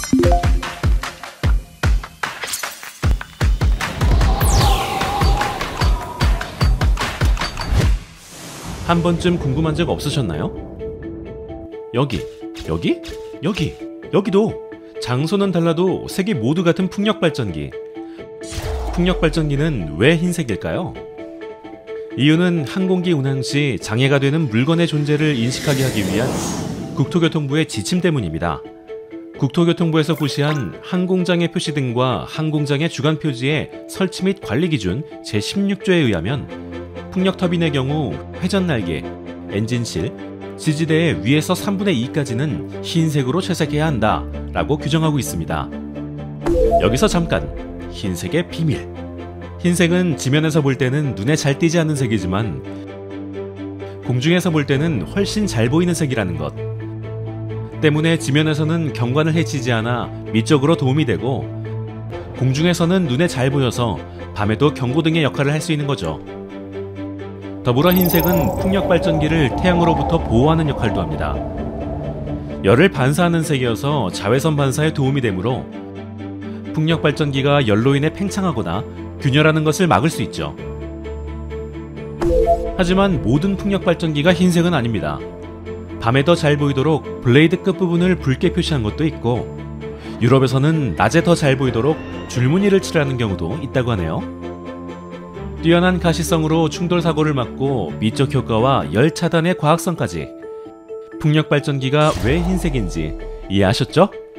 한 번쯤 궁금한 적 없으셨나요? 여기, 여기, 여기, 여기도 장소는 달라도 색이 모두 같은 풍력발전기. 풍력발전기는 왜 흰색일까요? 이유는 항공기 운항 시 장애가 되는 물건의 존재를 인식하게 하기 위한 국토교통부의 지침 때문입니다. 국토교통부에서 고시한 항공장애 표시등과 항공장애 주간 표지의 설치 및 관리 기준 제16조에 의하면 풍력터빈의 경우 회전날개, 엔진실, 지지대의 위에서 3분의 2까지는 흰색으로 채색해야 한다 라고 규정하고 있습니다. 여기서 잠깐 흰색의 비밀. 흰색은 지면에서 볼 때는 눈에 잘 띄지 않는 색이지만 공중에서 볼 때는 훨씬 잘 보이는 색이라는 것 때문에 지면에서는 경관을 해치지 않아 미적으로 도움이 되고 공중에서는 눈에 잘 보여서 밤에도 경고등의 역할을 할 수 있는 거죠. 더불어 흰색은 풍력발전기를 태양으로부터 보호하는 역할도 합니다. 열을 반사하는 색이어서 자외선 반사에 도움이 되므로 풍력발전기가 열로 인해 팽창하거나 균열하는 것을 막을 수 있죠. 하지만 모든 풍력발전기가 흰색은 아닙니다. 밤에 더 잘 보이도록 블레이드 끝부분을 붉게 표시한 것도 있고 유럽에서는 낮에 더 잘 보이도록 줄무늬를 칠하는 경우도 있다고 하네요. 뛰어난 가시성으로 충돌 사고를 막고 미적 효과와 열 차단의 과학성까지 풍력발전기가 왜 흰색인지 이해하셨죠?